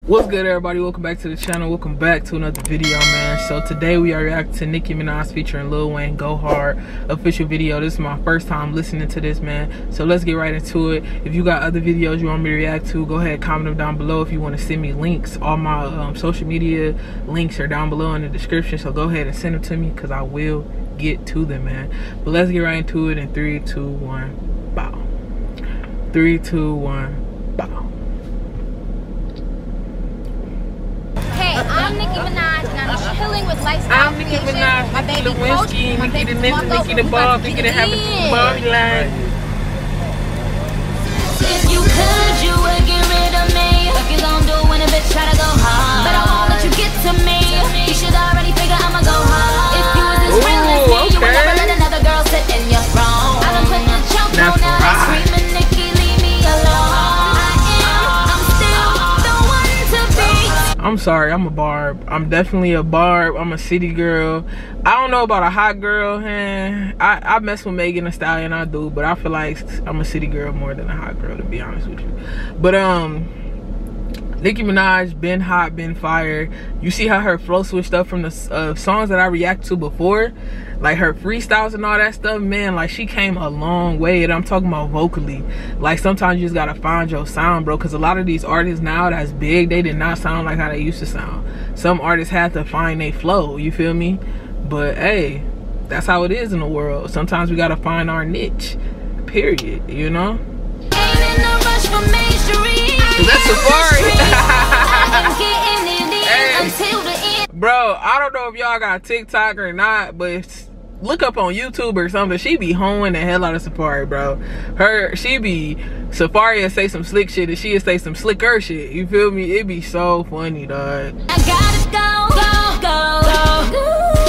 What's good, everybody? Welcome back to the channel. Welcome back to another video, man. So today we are reacting to Nicki Minaj featuring Lil Wayne Go Hard official video. This is my first time listening to this, man, so let's get right into it. If you got other videos you want me to react to, go ahead, comment them down below. If you want to send me links, all my social media links are down below in the description, so go ahead and send them to me because I will get to them, man. But let's get right into it in 3, 2, 1, bow. 3, 2, 1, bow. I'm Nicki Minaj, and I'm chilling with Lifestyle Creation. Minaj, my Nicki baby Lewinsky, Coach, my Nicki baby the Ninja, Nicki the Bob, Nicki the Habit, Bobby line. If you could, you would get rid of me. What you gon' do when a bitch try to go hard? But I won't let you get to me. You should already figure I'ma go hard. If you was as real as me, you would never let another girl sit in your throne. I done put the choke on, now they screaming, Nicki, leave me alone. I'm sorry, I'm a barb. I'm definitely a barb. I'm a city girl. I don't know about a hot girl, man. I mess with Megan Thee Stallion, I do, but I feel like I'm a city girl more than a hot girl, to be honest with you. But Nicki Minaj, been hot, been fire. You see how her flow switched up from the songs that I reacted to before, like her freestyles and all that stuff, man. Like, she came a long way, and I'm talking about vocally. Like, sometimes you just gotta find your sound, bro, because a lot of these artists now that's big, they did not sound like how they used to sound. Some artists had to find their flow, you feel me? But hey, that's how it is in the world. Sometimes we gotta find our niche, period, you know? Ain't in no rush for mainstream. That's Safari. Hey. Bro, I don't know if y'all got TikTok or not, but look up on YouTube or something. She be hoeing the hell out of Safari, bro. Safari will say some slick shit and she'll say some slicker shit. You feel me? It be so funny, dog. I gotta go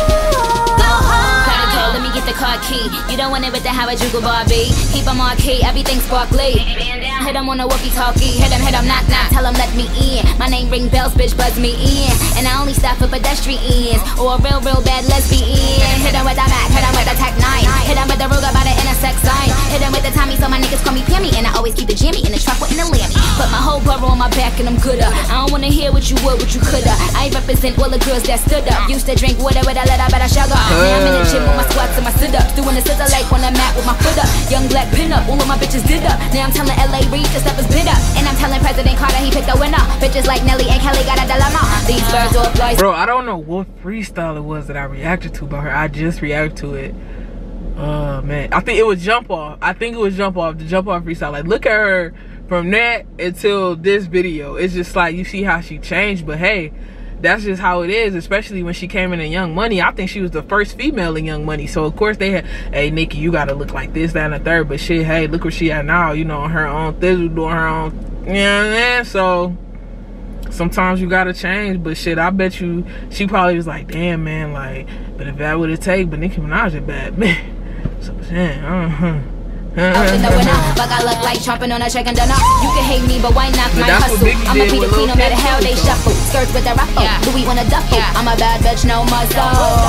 home. Let me get the car key. You don't want it with the Harajuku Barbie. Keep them on key, everything sparkly. Hit them on a walkie-talkie. Hit them, knock, knock. Tell them let me in. My name ring bells, bitch, buzz me in. And I only stop for pedestrians or a real bad lesbian. Hit them with the Mac, hit them with the Tech 9. Hit them with the Ruger by the intersex sign. Hit them with the Tommy, so my niggas call me Pammy. And I always keep the Jimmy in the truck with the Lammy. Put my whole brother on my back and I'm gooder. I don't wanna hear what you would, what you coulda. I represent all the girls that stood up. Used to drink water with a little bit of sugar. Now I'm in the gym with my squats and my sit-ups. Doing the scissor like on the mat with my foot up. Young black pin-up, all of my bitches did up. Now I'm telling L.A. Reid the stuff is bid up. And I'm telling President Carter he picked the winner. Bitches like Nelly and Kelly got a dilemma. These birds all fly. Bro, I don't know what freestyle it was that I reacted to by her. I just reacted to it. Man, I think it was Jump Off. The Jump Off freestyle. Like, look at her from that until this video. It's just like, you see how she changed, but hey, that's just how it is, especially when she came in Young Money. I think she was the first female in Young Money. So, of course, they had, hey, Nicki, you got to look like this, that, and the third. But shit, hey, look where she at now, you know, on her own thizzle, doing her own, you know what I mean? So, sometimes you got to change. But shit, I bet you, she probably was like, damn, man, like, but if that would it take, but Nicki Minaj is bad, man. So, man, Fuck, I look like chomping on a chicken dinner. You can hate me, but why not my hustle? I'ma be the queen no matter how they shuffle. Skirts with a ruffle, Louis want a duffel. I'm a bad bitch, no muzzle.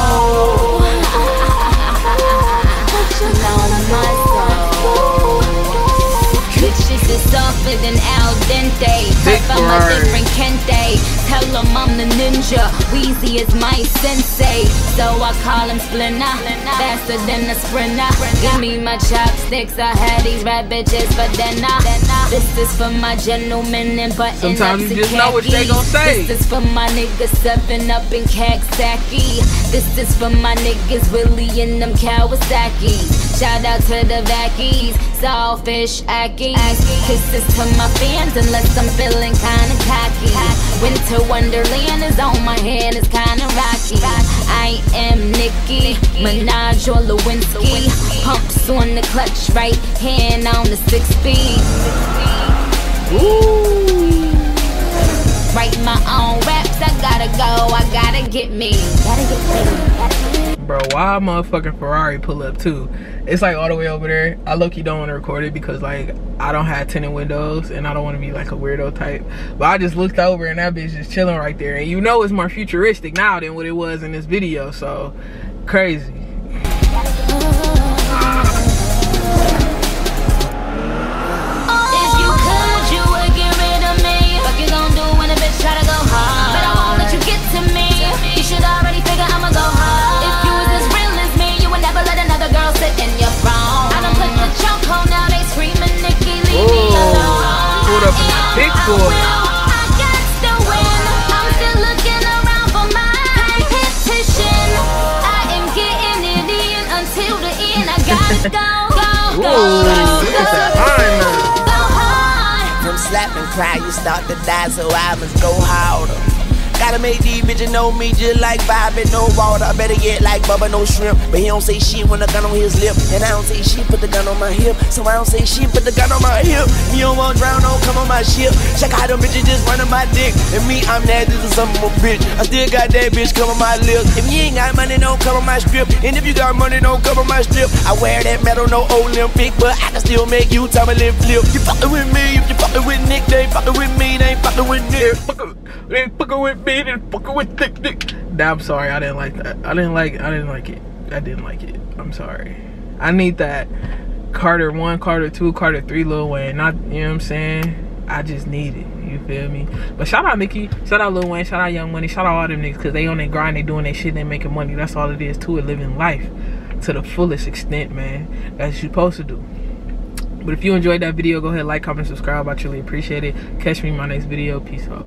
No muzzle. Bitches is softer than al dente. If I'm a different Kente. Tell them I'm the ninja. Weezy is my sensei. So I call him Splinter. Faster than a sprinter. Give me my chopsticks. I had these red bitches for dinner. This is for my gentlemen and button sometimes you just know what they gon' say. This is for my niggas 7-Up in Kaksaki. This is for my niggas Willie and them Kawasaki's. Shout out to the vackies, Sawfish, Ackies. Kisses to my fans unless I'm feeling kinda cocky. Winter Wonderland is on my hand, it's kinda rocky. I am Nicki Minaj or Lewinsky. Pumps on the clutch, right hand on the 6-speed. Ooh. Write my own raps, I gotta go, I gotta get me. Bro, why a motherfucking Ferrari pull up too? It's like all the way over there. I low-key don't want to record it because like I don't have tinted windows and I don't want to be like a weirdo type. But I just looked over and that bitch just chilling right there. And you know it's more futuristic now than what it was in this video. So crazy. If you could, you would get rid of me. What you gonna do when a bitch try to go for. I got to win. I'm still looking around for my competition. I am getting it in until the end. I gotta go hard. From slap and cry, you start to die, so I must go harder. Gotta make these bitches know me just like Bobby, no water. Better get like Bubba, no shrimp. But he don't say shit when the gun on his lip. And I don't say shit, put the gun on my hip. So I don't say shit, put the gun on my hip. Me don't want drown, don't come on my ship. Check out them bitches just running my dick. And me, I'm nasty to some of my bitch. I still got that bitch come on my lips. If you ain't got money, don't come on my strip. And if you got money, don't come on my strip. I wear that metal, no Olympic, but I can still make you tell me lip flip. You fucking with me, if you fucking with Nick, they fucking with me, they ain't fucking with Nick. They fucking with me. Fucking with thick dick. Nah, I'm sorry. I didn't like that. I didn't like it. I didn't like it. I'm sorry. I need that Carter 1, Carter 2, Carter 3 Lil Wayne. Not, you know what I'm saying? I just need it. You feel me? But shout out Nicki. Shout out Lil Wayne. Shout out Young Money. Shout out all them niggas, because they on their grind. They doing their shit. They making money. That's all it is to it. Living life to the fullest extent, man. That's what you're supposed to do. But if you enjoyed that video, go ahead, like, comment, subscribe. I truly appreciate it. Catch me in my next video. Peace out.